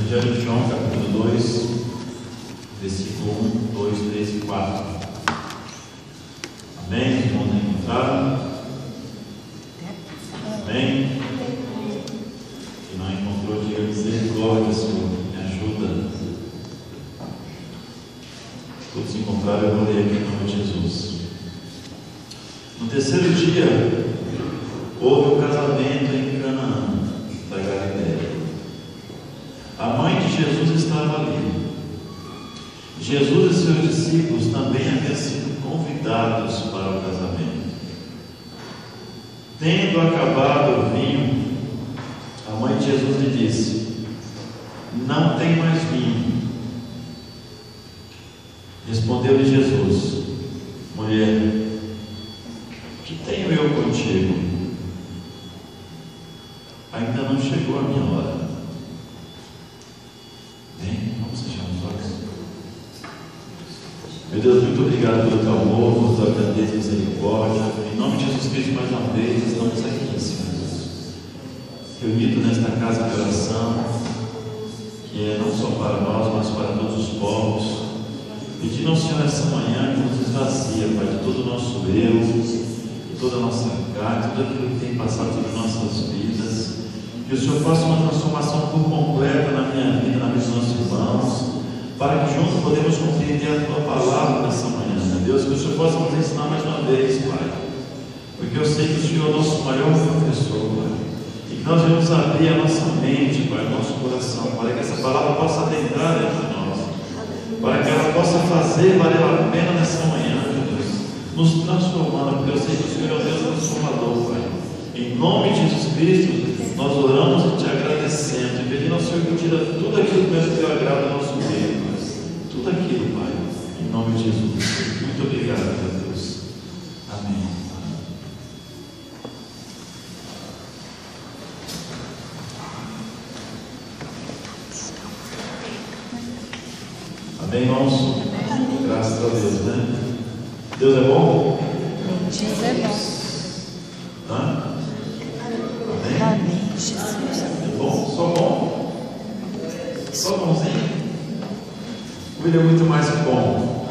Evangelho de João, capítulo 2, versículo 1, 2, 3 e 4. Amém? Os irmãos encontraram? Amém? Quem não encontrou, diga misericórdia, Senhor, me ajuda. Todos encontraram, eu vou ler aqui em nome de Jesus. No terceiro dia, houve um casamento em Canaã da Galileia. A mãe de Jesus estava ali. Jesus e seus discípulos também haviam sido convidados para o casamento. Tendo acabado o vinho, a mãe de Jesus lhe disse: não tem mais vinho. Respondeu-lhe Jesus: mulher, que tenho eu contigo? Ainda não chegou a minha hora. Bem, vamos fechar os olhos. Meu Deus, muito obrigado pelo teu amor, por tua grandeza e misericórdia. Em nome de Jesus Cristo, mais uma vez, estamos aqui, Senhor Jesus, reunidos nesta casa de oração, que é não só para nós, mas para todos os povos. Pedindo ao Senhor essa manhã que nos esvazia, Pai, de todo o nosso eu, de toda a nossa carne, tudo aquilo que tem passado sobre nossas vidas. Que o Senhor faça uma transformação por completa na minha vida, na vida dos nossos irmãos, para que juntos podemos compreender a Tua palavra nessa manhã, meu Deus. Que o Senhor possa nos ensinar mais uma vez, Pai, porque eu sei que o Senhor é o nosso maior professor, Pai, e que nós devemos abrir a nossa mente, Pai, o nosso coração, para que essa palavra possa adentrar dentro de nós, para que ela possa fazer valer a pena nessa manhã, meu Deus, nos transformando, porque eu sei que o Senhor é o Deus transformador, Pai. Em nome de Jesus Cristo, nós oramos e te agradecendo, e pedindo ao Senhor que tira tudo aquilo que é teu agrado no nosso meio, Pai. Tudo aquilo, Pai, em nome de Jesus. Muito obrigado, meu Deus. Amém. Amém, irmãos? Amém. Graças a Deus, né? Deus é bom? Deus é bom. Hã? Amém? Amém, Jesus. É bom? Só bom? Só bonzinho? Ou ele é muito mais que bom?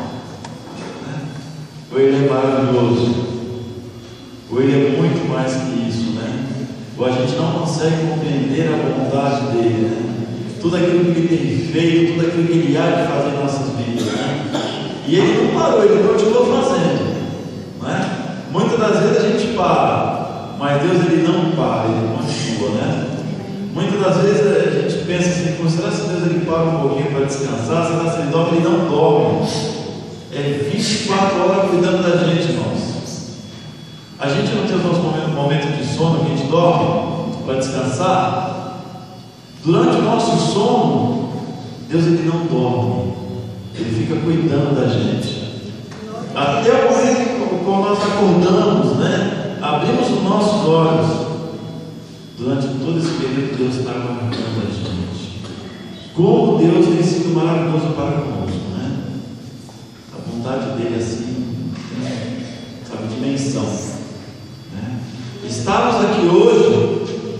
Ou ele é maravilhoso? Ou ele é muito mais que isso, né? Ou a gente não consegue compreender a bondade dele, né? Tudo aquilo que ele tem feito, tudo aquilo que ele há de fazer em nossas vidas, né? E ele não parou, ele continuou fazendo, né? Muitas das vezes a gente para, mas Deus ele não para, ele continua, né? Muitas das vezes a gente pensa assim: será que Deus ele para um pouquinho para descansar? Será que ele dorme? Ele não dorme. É 24 horas cuidando da gente, irmãos. A gente não tem os nossos momentos de sono que a gente dorme para descansar. Durante o nosso sono, Deus ele não dorme, ele fica cuidando da gente. Até o momento quando nós acordamos, né? Abrimos os nossos olhos. Durante todo esse período, Deus está guardando a gente. Como Deus tem sido maravilhoso para conosco, né? A vontade dele assim, sabe, dimensão, né? Estamos aqui hoje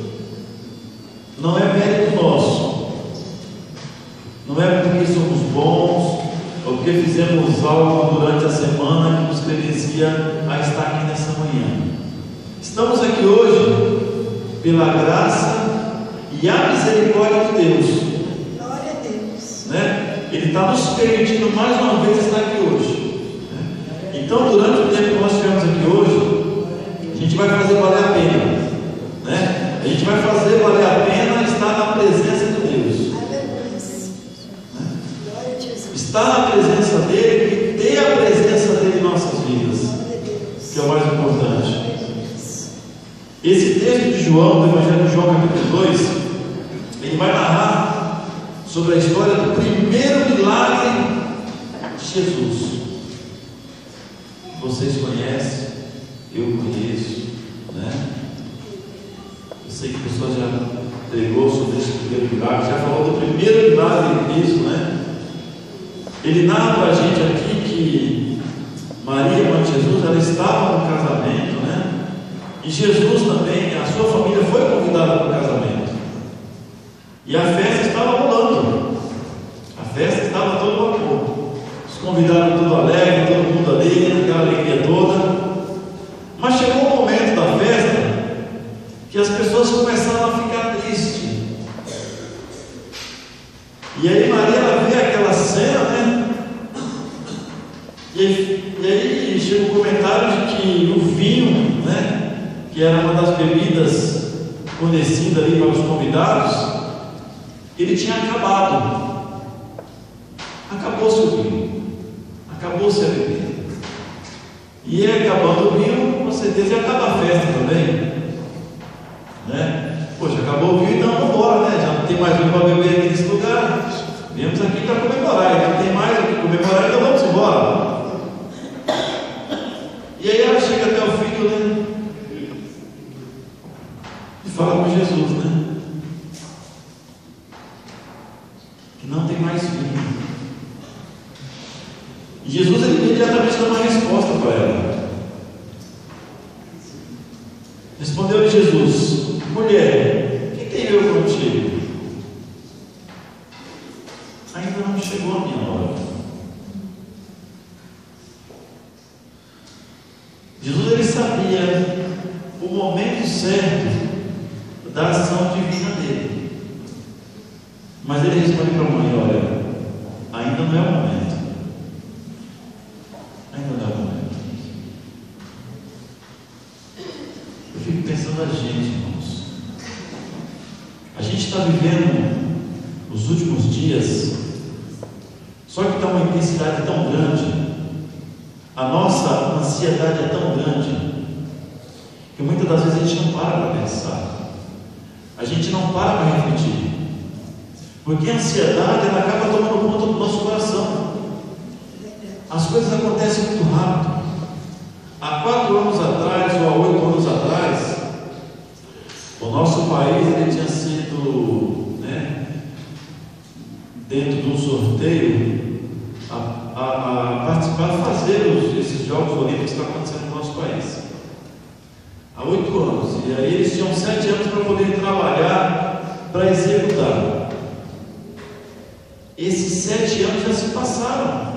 não é mérito nosso, não é porque somos bons ou porque fizemos algo durante a semana que nos credencia a estar aqui nessa manhã. Estamos aqui hoje pela graça e a misericórdia de Deus. Glória a Deus, né? Ele está nos permitindo mais uma vez estar aqui hoje, né? Então, durante o tempo que nós estivemos aqui hoje, a gente vai fazer valer a pena, né? A gente vai fazer valer a pena estar na presença de Deus, né? Estar na presença dele e ter a presença dele em nossas vidas, que é o mais importante. Esse texto de João, do Evangelho de João, capítulo 2, ele vai narrar sobre a história do primeiro milagre de Jesus. Vocês conhecem, eu conheço, né? Eu sei que a pessoa já pregou sobre esse primeiro milagre, já falou do primeiro milagre de Cristo, né? Ele narra para a gente aqui que Maria, mãe de Jesus, ela estava no casamento, né? E Jesus também, a sua família foi convidada para o casamento. E a festa estava rolando. convidados tudo alegre, todo mundo ali, aquela alegria toda. Mas chegou um momento da festa que as pessoas começaram a ficar tristes. E aí Maria, ela vê aquela cena, né? E aí chega um comentário de que o vinho, né, que era uma das bebidas fornecidas ali para os convidados, ele tinha acabado. Acabou-se o vinho, acabou-se a bebida. E acabando o vinho, com certeza ia acabar a festa também, né? Poxa, acabou o vinho, então vamos embora, né? Já não tem mais vinho para beber aqui nesse lugar. Viemos aqui para comemorar, então não tem mais o que comemorar, então vamos embora. E aí ela chega até o filho, né? E fala com Jesus, né? Que não tem mais vinho. E Jesus, ele imediatamente dá uma resposta para ela. Respondeu-lhe Jesus: mulher, quem tem eu contigo? Ainda não chegou a minha hora. Jesus, ele sabia o momento certo da ação divina dele. Mas ele responde para a mãe: olha, ainda não é o momento. Ainda não é o momento. Eu fico pensando a gente, irmãos. A gente está vivendo os últimos dias, só que está uma intensidade tão grande, a nossa ansiedade é tão grande, que muitas das vezes a gente não para para pensar, a gente não para para refletir, porque a ansiedade, ela acaba tomando conta do nosso coração. As coisas acontecem muito rápido. Há 4 anos atrás, ou há 8 anos atrás, o nosso país, ele tinha sido, né, dentro de um sorteio, a participar, fazer esses Jogos Olímpicos que estão acontecendo no nosso país. Há 8 anos. E aí eles tinham 7 anos para poder trabalhar, para executar. Esses 7 anos já se passaram.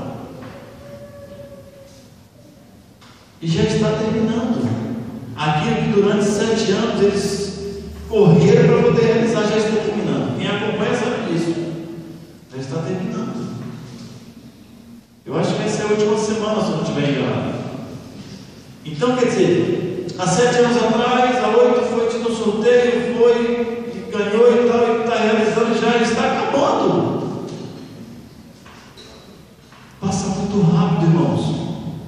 E já está terminando. Aquilo que durante 7 anos eles correram para poder realizar, já está terminando. Quem acompanha sabe disso. Já está terminando. Eu acho que vai ser a última semana, se eu não estiver enganado. Então, quer dizer, há 7 anos atrás, há 8 foi tido um sorteio, foi, ganhou e tal, e está realizando, já está acabando. Passa muito rápido, irmãos.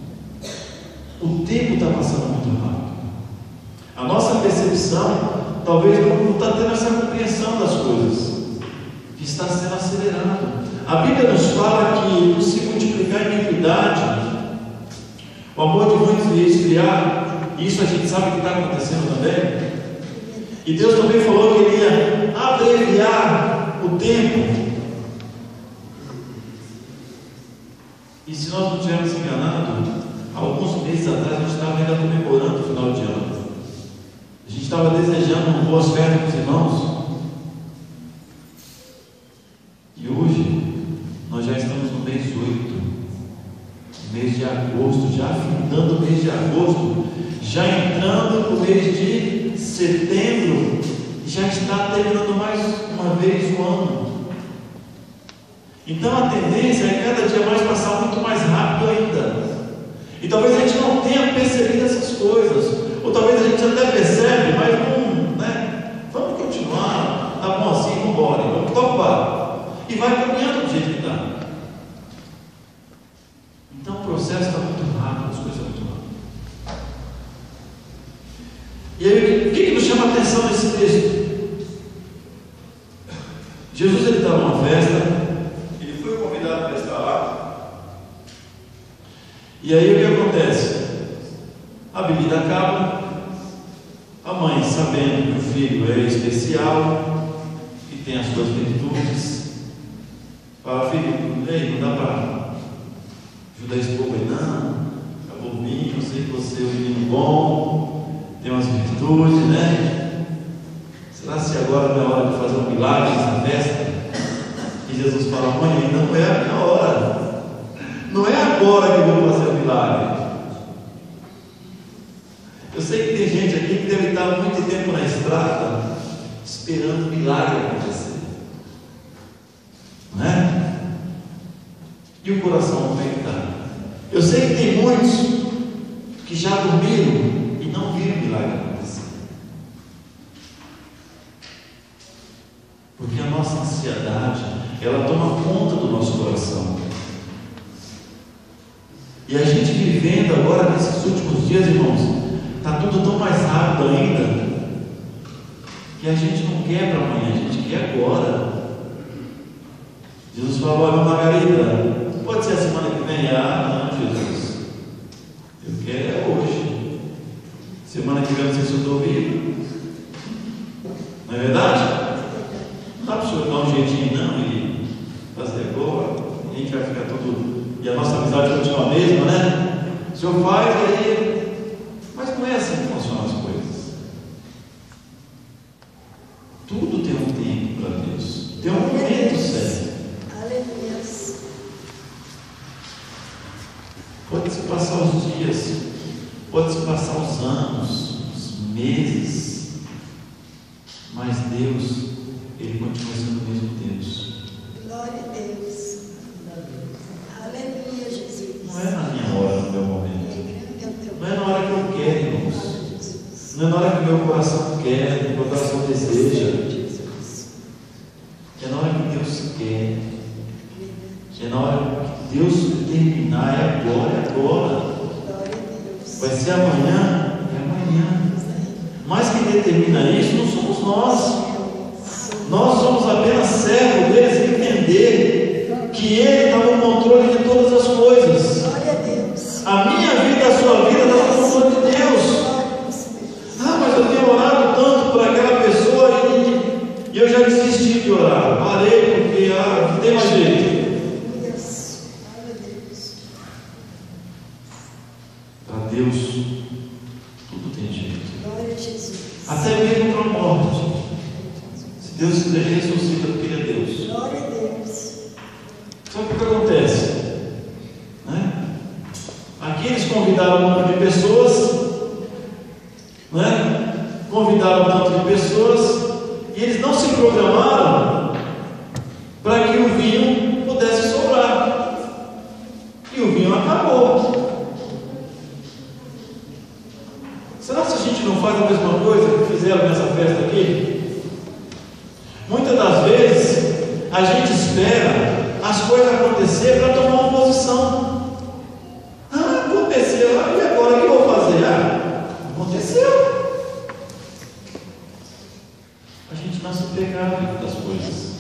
O tempo está passando muito rápido. A nossa percepção talvez não está tendo essa compreensão das coisas, que está sendo acelerado. A Bíblia nos fala que por se multiplicar a iniquidade, o amor de muitos iria esfriar. E isso a gente sabe que está acontecendo também. E Deus também falou que Ele ia abreviar o tempo. E se nós não tivermos enganado, alguns meses atrás nós estávamos ainda comemorando o final de ano. A gente estava desejando boas festas para os irmãos. E hoje nós já estamos no mês 8, mês de agosto, já findando o mês de agosto, já entrando no mês de setembro, já está terminando mais uma vez o ano. Então a tendência é cada dia mais passar muito mais rápido ainda. E talvez a gente não tenha percebido essas coisas, ou talvez a gente até percebe, mas não, né? Vamos continuar, tá bom assim, vamos embora, vamos topar. E vai caminhando do jeito que está. Então o processo está muito rápido, as coisas estão muito rápidas. E aí, o que nos chama a atenção nesse texto? Jesus, ele está numa festa, ele foi convidado para estar lá. E aí o que acontece? A bebida acaba, a mãe, sabendo que o filho é especial, que tem as suas virtudes, fala: filho, ei, não dá para ajudar esse povo aí não, acabou o vinho, eu sei que você é um menino bom, tem umas virtudes, né? Será se agora não é hora de fazer um milagre nessa festa? E Jesus fala: mãe, ainda não é a minha hora. Não é agora que eu vou fazer o milagre. Eu sei que tem gente aqui que deve estar muito tempo na estrada esperando o milagre acontecer, não é? E o coração como é que está? Eu sei que tem muitos que já dormiram e não viram o milagre acontecer, porque a nossa ansiedade, ela toma conta do nosso coração. E a gente vivendo agora nesses últimos dias, irmãos, está tudo tão mais rápido ainda, que a gente não quer para amanhã, a gente quer agora. Jesus falou: olha, Margarida, pode ser a semana que vem? Ah, não, Jesus, eu quero é hoje. Semana que vem não sei se eu estou vivo. Não é verdade? Não dá para o senhor dar um jeitinho não e fazer agora, a gente vai ficar tudo, e a nossa amizade continua a mesma, né? O senhor faz aí, mas não é assim que funcionam as coisas. Tudo tem um tempo para Deus, tem um momento certo. Aleluia. Pode-se passar os dias, pode-se passar os anos, os meses, mas Deus, Ele continua sendo o mesmo Deus. Glória a Deus. Aleluia, Jesus. Não é na minha hora, no meu momento. Não é na hora que eu quero, irmãos. Não é na hora que o meu coração quer, que o meu coração deseja. É na hora que Deus quer. É na hora que Deus determinar. É agora, é agora. Vai ser amanhã, é amanhã. Mas quem determina isso não somos nós. Nós somos apenas servos deles e entender que Ele está no controle de todas as coisas. Glória a Deus. A minha vida, a sua vida está no controle de Deus. Ah, mas eu tenho orado tanto por aquela pessoa e eu já desisti de orar. Parei porque não tem mais jeito. Para Deus, tudo tem jeito. Glória a Jesus. Até mesmo para a morte. Se Deus quiser, Ele ressuscita porque Ele é Deus. Glória a Deus. Só que o que acontece? Né? Aqui eles convidaram um número de pessoas, né? Convidaram um tanto de pessoas, e eles não se programaram para que o vinho pudesse sobrar. E o vinho acabou. Será que a gente não faz a mesma coisa que fizeram nessa festa aqui? Muitas das vezes a gente espera as coisas acontecer para tomar uma posição. Aconteceu, e agora o que eu vou fazer? Aconteceu. A gente nasce pecado das coisas.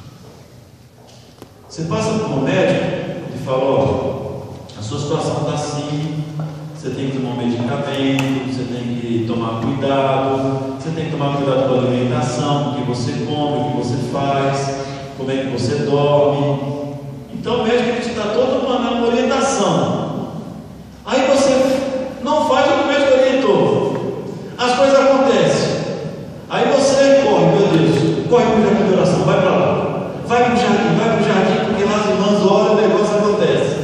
Você passa por um médico e fala: ó, a sua situação está assim, você tem que tomar um medicamento, você tem que tomar cuidado, você tem que tomar cuidado com a alimentação, o que você come, o que você faz, como é que você dorme. Então o médico te dá toda uma orientação. Aí você não faz o que o médico orientou, as coisas acontecem. Aí você corre, meu Deus, corre para o jardim de oração, vai para lá, vai para o jardim, porque lá as irmãs oram e o negócio acontece.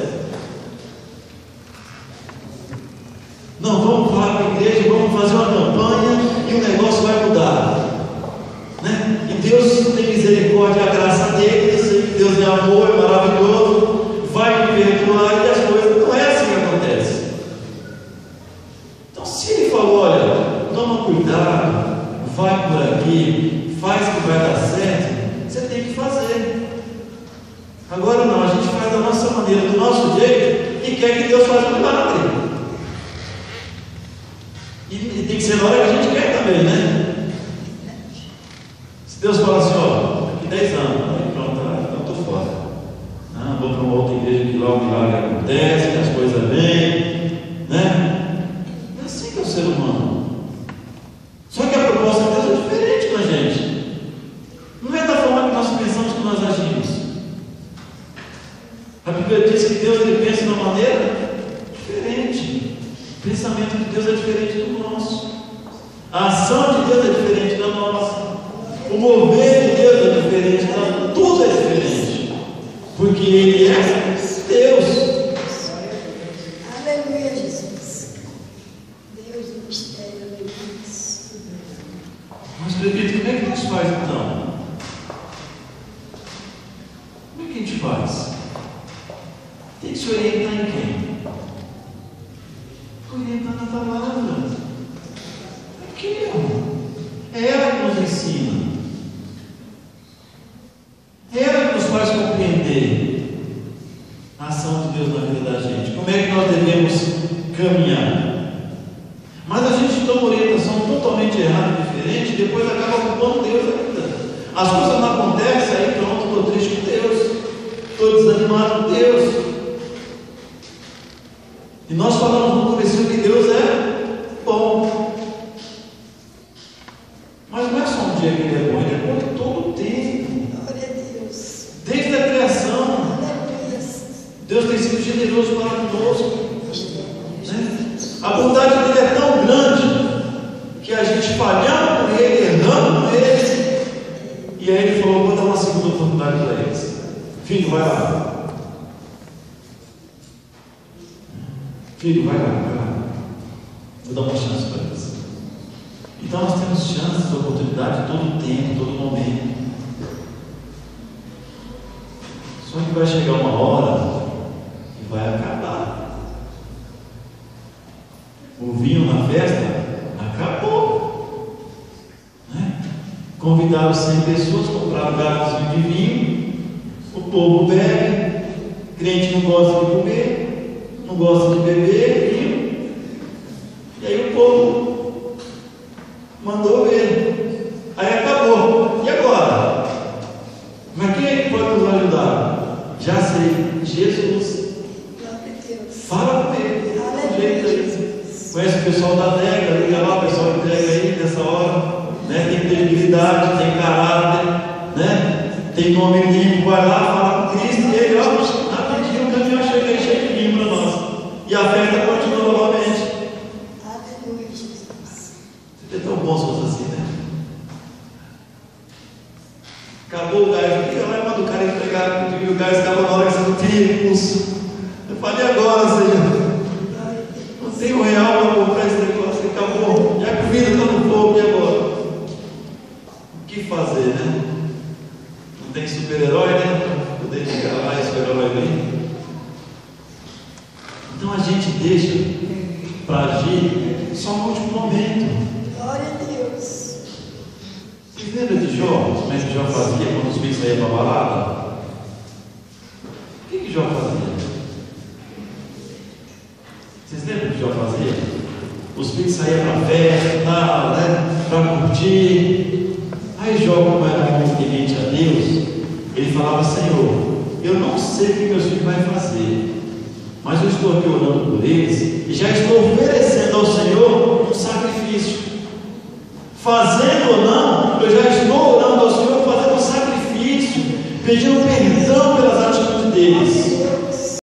Não, vamos falar para a igreja, vamos fazer uma campanha e o negócio vai mudar, né? E Deus tem misericórdia, a graça dele, eu sei que Deus é amor, é maravilhoso, vai me perdoar, e as coisas, não é assim que acontece. Então, se Ele falou: olha, toma cuidado, vai por aqui, faz que vai dar certo, você tem que fazer. Agora não, a gente faz da nossa maneira, do nosso jeito, e quer que Deus faça um milagre. E tem que ser na hora que a gente quer também, né? Se Deus falar assim: ó, daqui 10 anos, aí pronto, então estou fora. Vou para uma outra igreja que lá o milagre acontece, que as coisas vêm, né? É assim que é o ser humano. Só que a proposta de Deus é diferente com a gente. Não é da forma que nós pensamos que nós agimos. A Bíblia diz que Deus, Ele pensa de uma maneira diferente. O pensamento de Deus é diferente do nosso. A ação de Deus é diferente da nossa. O mover de Deus é diferente da nossa. Tudo é diferente. Porque Ele é Deus. Aleluia, Jesus. Deus do mistério, aleluia. Mas, presbítero, como é que nós faz então? Como é que a gente faz? Tem que se orientar em quem? Orientar na palavra. Aqui, ó. É ela que nos ensina. É ela que nos faz compreender a ação de Deus na vida da gente. Como é que nós devemos caminhar? Mas a gente toma orientação totalmente errada e diferente, e depois acaba culpando Deus ainda. As coisas não acontecem, aí pronto, estou triste com Deus, estou desanimado com Deus. E nós falamos no começo que Deus é bom. Mas não é só um dia que Ele é bom, Ele é bom em todo o tempo. Glória a Deus. Desde a criação, Aleluia. Deus tem sido generoso para conosco. A bondade dele é tão grande que a gente falhando com ele, errando com ele, e aí ele falou: vou dar uma segunda oportunidade para eles. Filho, vai lá. Filho, vai lá. Vou dar uma chance para eles. Então nós temos chances, oportunidade todo tempo, todo momento. Só que vai chegar uma hora e vai acabar. O vinho na festa acabou, né? Convidaram 100 pessoas, compraram garrafas de vinho, o povo bebe, crente não gosta de comer, não gosta de beber vinho, e aí o povo mandou ver, aí acabou. E agora? Mas quem é que pode nos ajudar? Já sei, Jesus. Glória a Deus. Fala com ele, Aleluia. conhece o pessoal da adega, liga lá, o pessoal entrega aí nessa hora, né? Tem credibilidade, tem caráter, né? Tem nome limpo, vai lá, fala com Cristo, e ele, ó, rapidinho o caminhão chega cheio de vinho para nós, e a festa continua novamente. Aleluia, Jesus. É tão bom se fosse assim, né? Acabou o gás, liga lá e manda o cara entregar, e o gás acaba na hora que você não tem recurso. Eu falei agora, Senhor. Não tem um real para comprar esse negócio, acabou. E a comida está no fogo, e agora? O que fazer, né? Não tem super-herói, né? Para poder chegar lá e super-herói vem. Então a gente deixa para agir só no último momento. Glória a Deus. Vocês lembram de Jó? Como é que Jó fazia quando os filhos saíam para a balada? O que Jó fazia? Vocês lembram que Jó fazia? Os filhos saíam para a festa, né? Para curtir. Aí Jó, como era muito temente a Deus, ele falava: Senhor, eu não sei o que meus filhos vão fazer, mas eu estou aqui orando por eles e já estou oferecendo ao Senhor um sacrifício. Fazendo ou não, eu já estou orando ao Senhor, fazendo um sacrifício, pedindo perdão pelas atitudes deles.